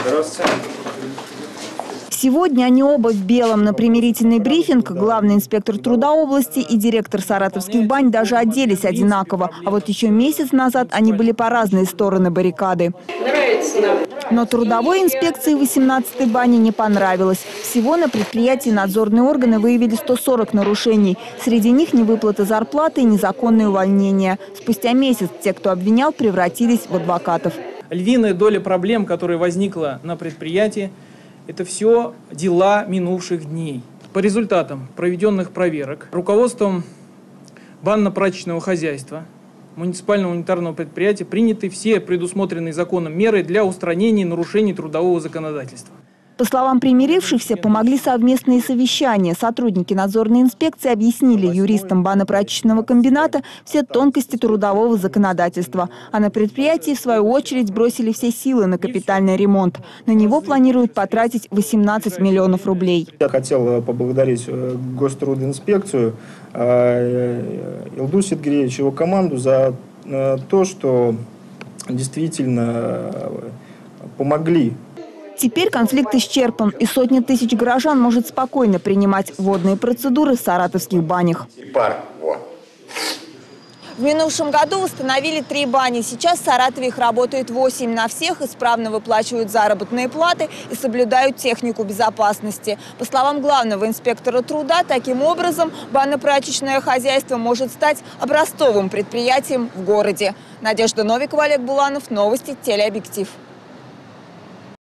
Здравствуйте. Сегодня они оба в белом. На примирительный брифинг главный инспектор труда области и директор саратовских бань даже оделись одинаково. А вот еще месяц назад они были по разные стороны баррикады. Но трудовой инспекции 18-й бани не понравилось. Всего на предприятии надзорные органы выявили 140 нарушений. Среди них невыплата зарплаты и незаконные увольнения. Спустя месяц те, кто обвинял, превратились в адвокатов. Львиная доля проблем, которая возникла на предприятии, это все дела минувших дней. По результатам проведенных проверок руководством банно-прачечного хозяйства муниципального унитарного предприятия приняты все предусмотренные законом меры для устранения нарушений трудового законодательства. По словам примирившихся, помогли совместные совещания. Сотрудники надзорной инспекции объяснили юристам банно-прачечного комбината все тонкости трудового законодательства. А на предприятии, в свою очередь, бросили все силы на капитальный ремонт. На него планируют потратить 18 миллионов рублей. Я хотел поблагодарить Гострудинспекцию, Илдуса Сидгеевича и его команду за то, что действительно помогли. Теперь конфликт исчерпан, и сотни тысяч горожан может спокойно принимать водные процедуры в саратовских банях. В минувшем году установили 3 бани. Сейчас в Саратове их работает 8. На всех исправно выплачивают заработные платы и соблюдают технику безопасности. По словам главного инспектора труда, таким образом банно-прачечное хозяйство может стать образцовым предприятием в городе. Надежда Новикова, Олег Буланов. Новости телеобъектив.